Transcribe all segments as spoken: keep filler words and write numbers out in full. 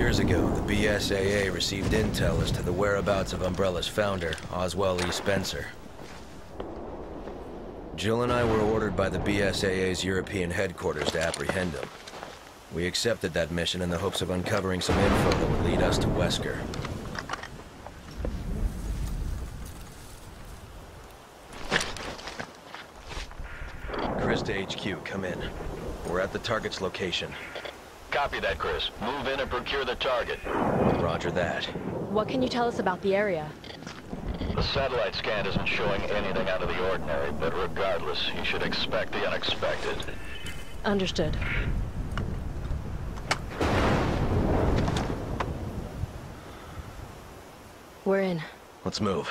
years ago, the B S A A received intel as to the whereabouts of Umbrella's founder, Oswell E. Spencer. Jill and I were ordered by the B S A A's European headquarters to apprehend him. We accepted that mission in the hopes of uncovering some info that would lead us to Wesker. Chris to H Q, come in. We're at the target's location. Copy that, Chris. Move in and procure the target. Roger that. What can you tell us about the area? The satellite scan isn't showing anything out of the ordinary, but regardless, you should expect the unexpected. Understood. We're in. Let's move.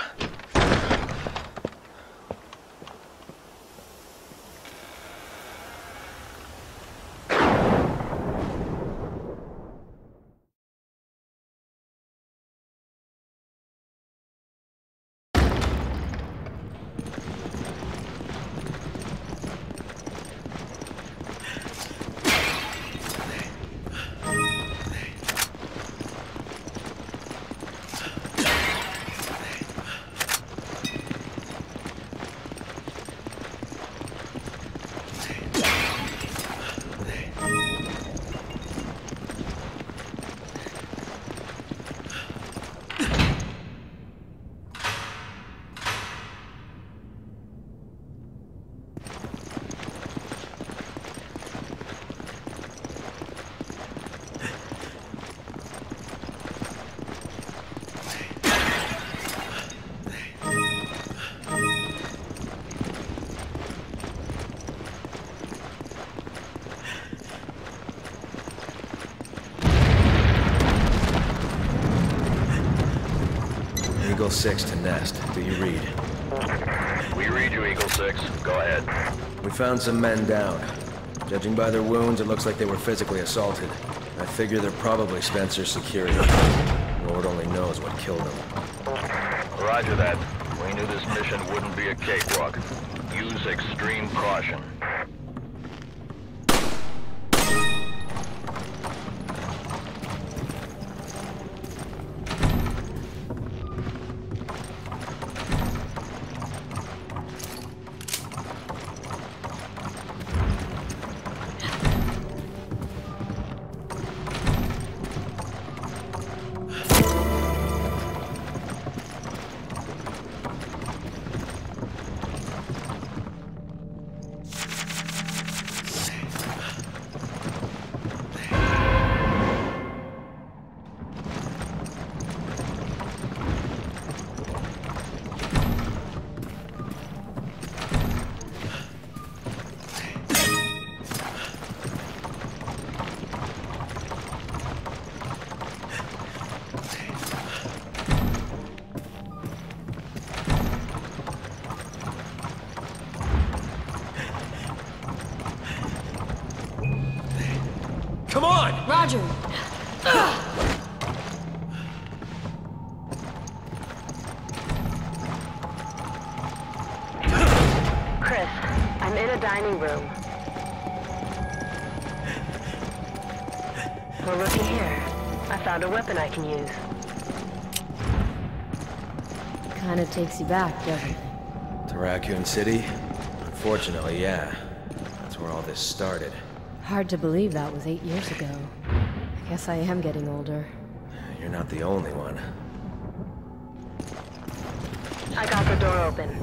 Eagle six to Nest. Do you read? We read you, Eagle six. Go ahead. We found some men down. Judging by their wounds, it looks like they were physically assaulted. I figure they're probably Spencer's security. Lord only knows what killed them. Roger that. We knew this mission wouldn't be a cakewalk. Use extreme caution. Come on! Roger! Chris, I'm in a dining room. Well, looky here. I found a weapon I can use. Kinda takes you back, doesn't it? To Raccoon City? Unfortunately, yeah. That's where all this started. Hard to believe that was eight years ago. I guess I am getting older. You're not the only one. I got the door open.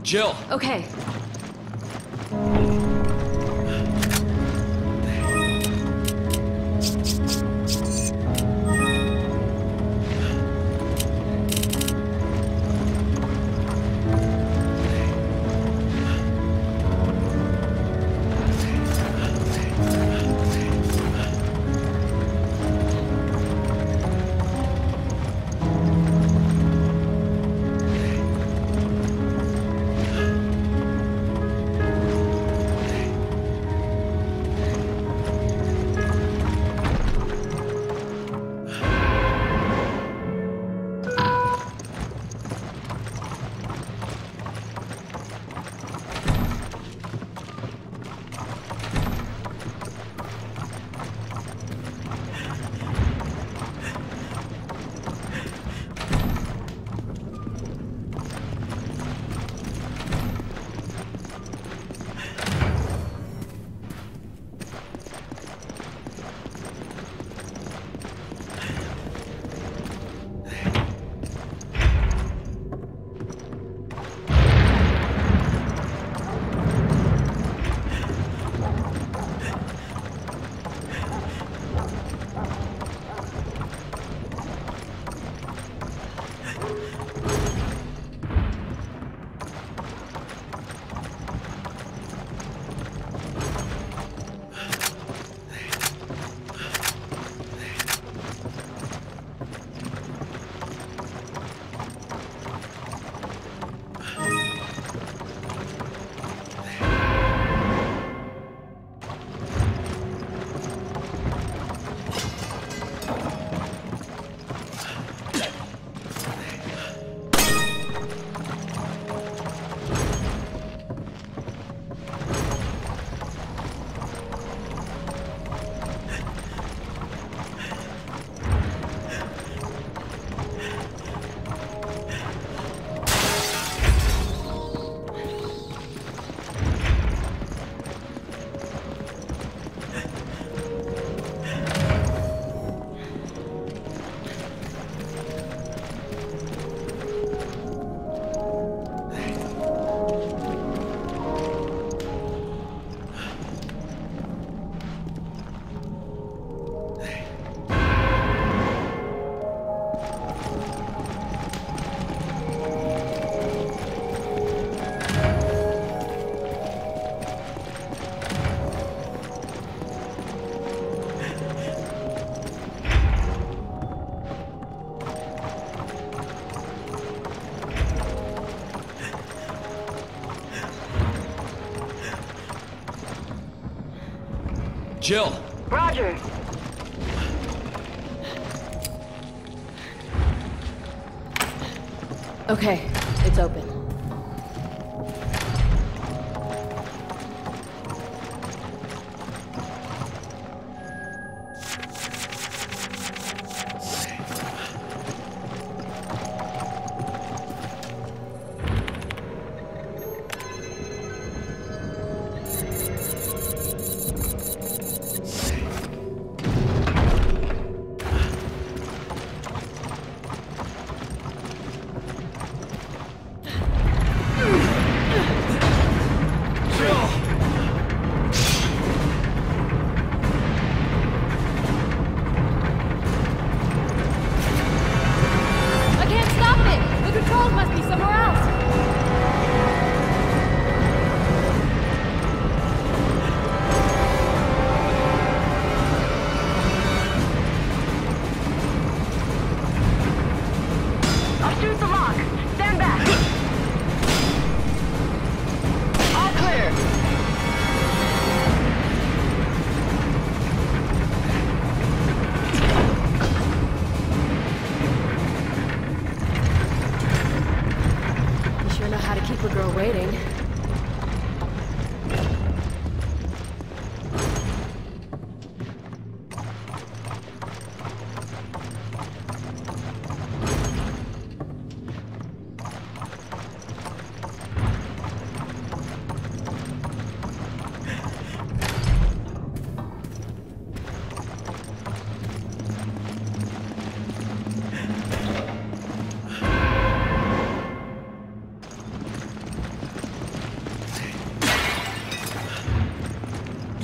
Jill! Okay. Jill! Roger. Okay, it's open. Waiting.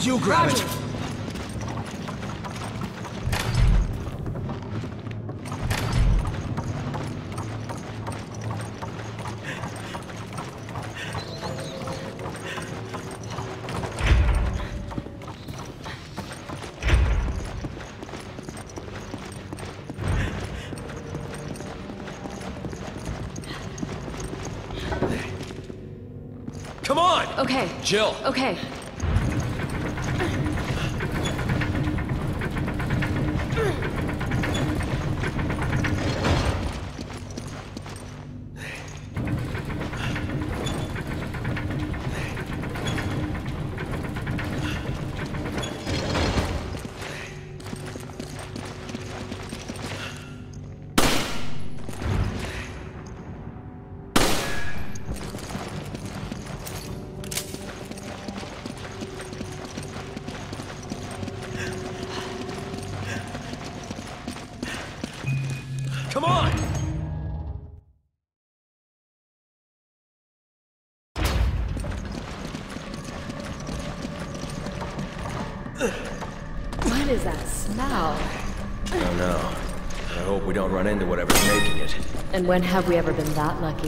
You grab Roger. it. Come on! Okay. Jill! Okay. Come on! What is that smell? I don't know. I hope we don't run into whatever's making it. And when have we ever been that lucky?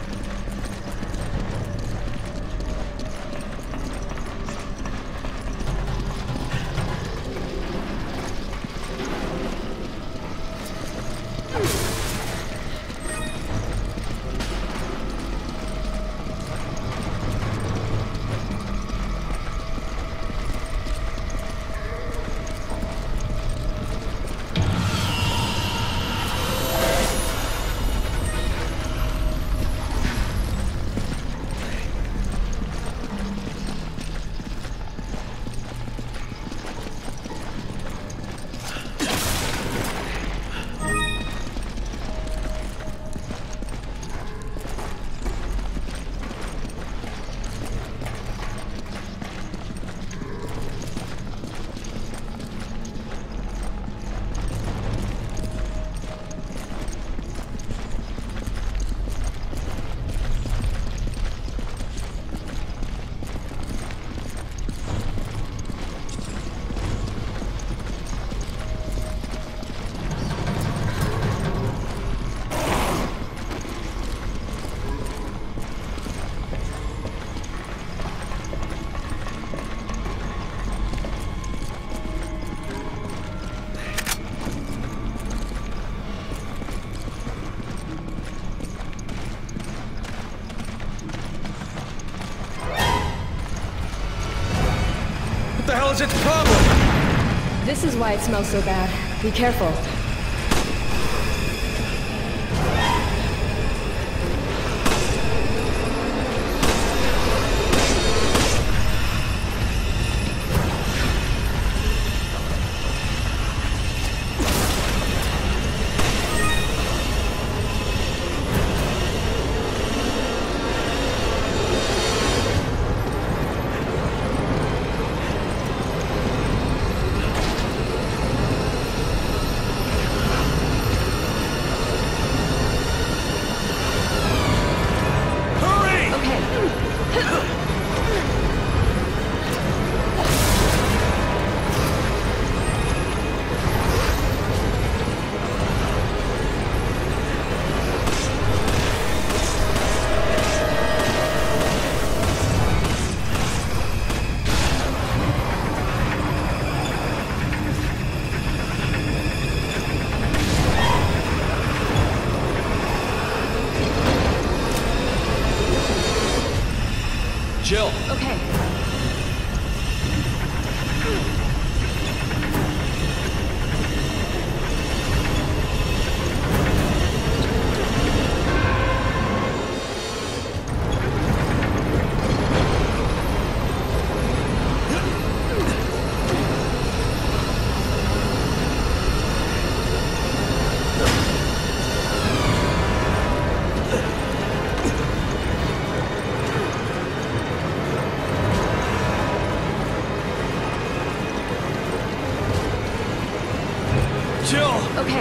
What the hell is its problem? This is why it smells so bad. Be careful. Jill! Okay. Jill! Okay.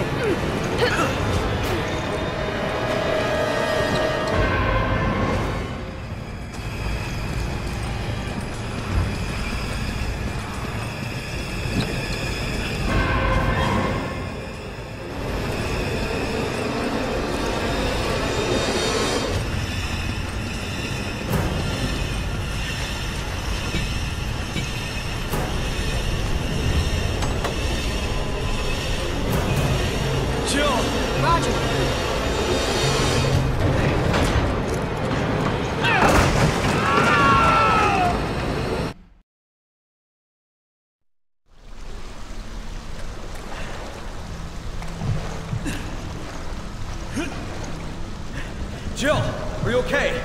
Jill, are you okay?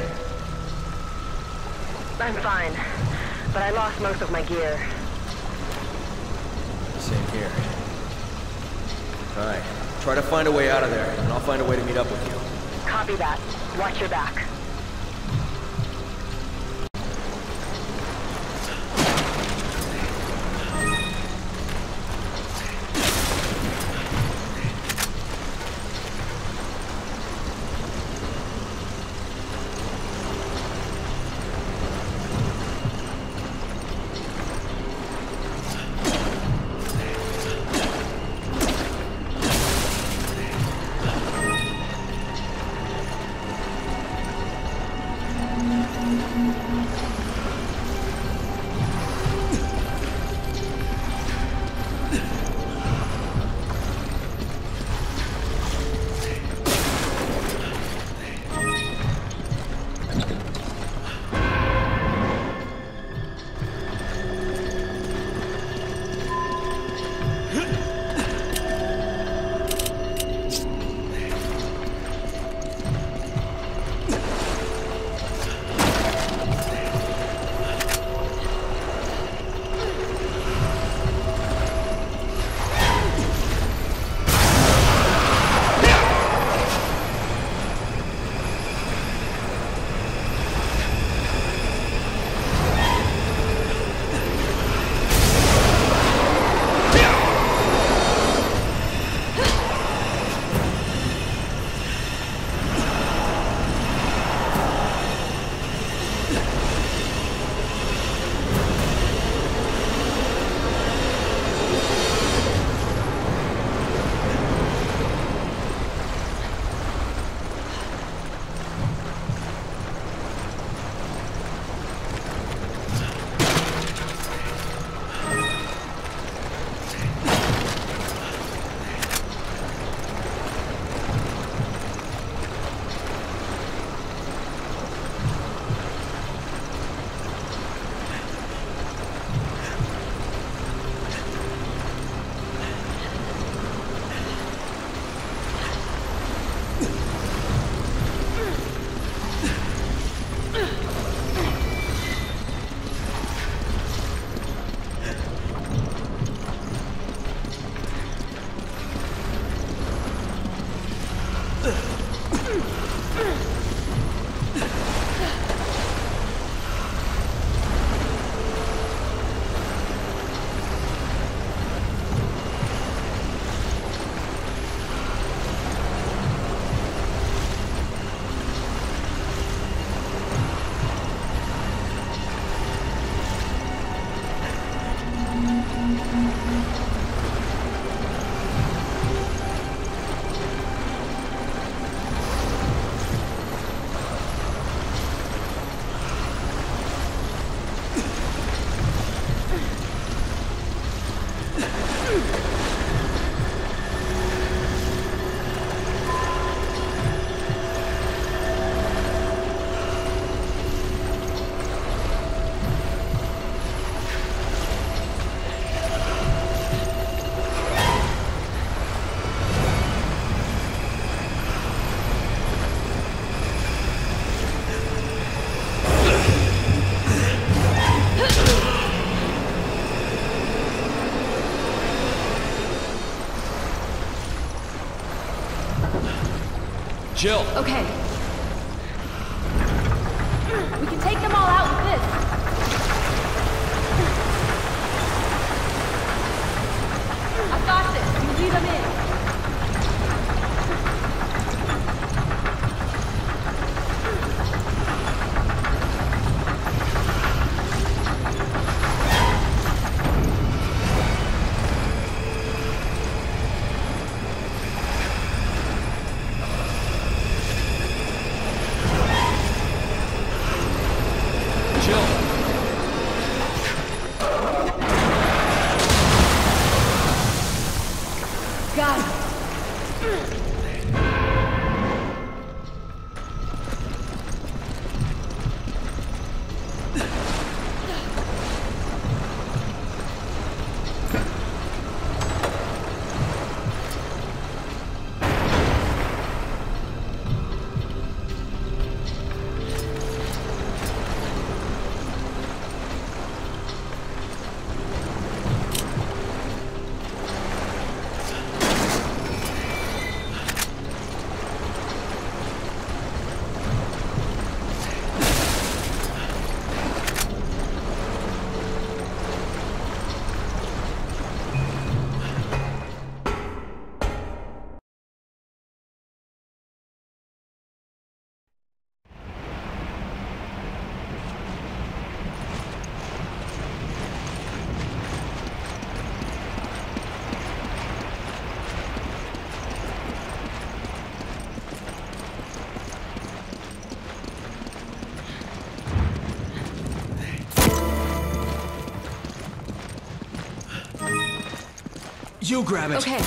I'm fine, but I lost most of my gear. Same here. Alright, try to find a way out of there, and I'll find a way to meet up with you. Copy that. Watch your back. Jill! Okay. We can take them all out with this. I've got this. You lead them in. Got You grab it. Okay.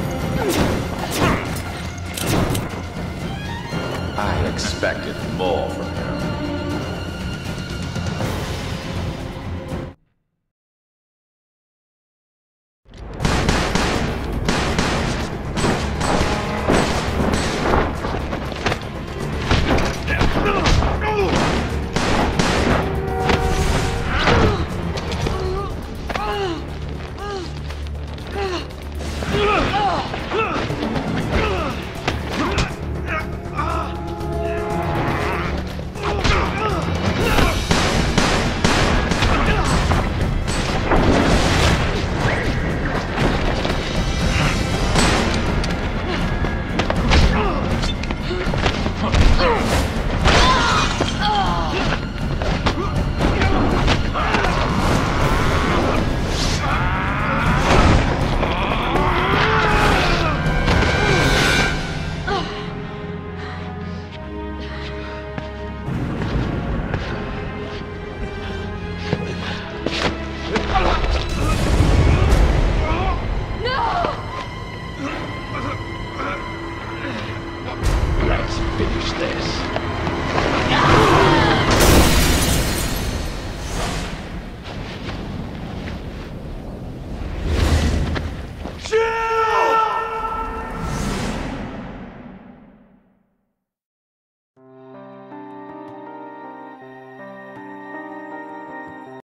I expected more.